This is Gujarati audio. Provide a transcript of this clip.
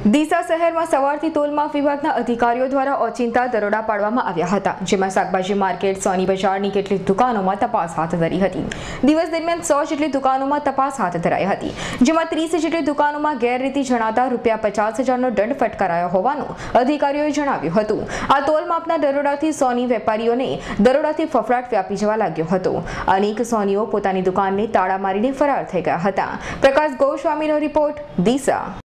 ડીસા શહેરમાં સવારથી તોલમાપ વિભાગના અધિકારીઓ દ્વારા ઓચિંતા દરોડા પાડવામાં આવ્યા હતા, જેમાં શાકભાજી માર્કેટ, સોની બજારની કેટલીક દુકાનોમાં તપાસ હાથ ધરી હતી। દિવસ દરમિયાન 100 જેટલી દુકાનોમાં તપાસ હાથ ધરાઈ હતી, જેમાં 30 જેટલી દુકાનોમાં ગેરરીતિ જણાતા ₹50,000નો દંડ ફટકારાયો હોવાનું અધિકારીઓએ જણાવ્યું હતું। આ તોલમાપના દરોડાથી સોની વેપારીઓને દરોડાથી ફફડાટ વ્યાપી જવા લાગ્યો હતો। અનેક સોનીઓ પોતાની દુકાનને તાળા મારીને ફરાર થઈ ગયા હતા। પ્રકાશ ગોસ્વામીનો રિપોર્ટ, ડીસા।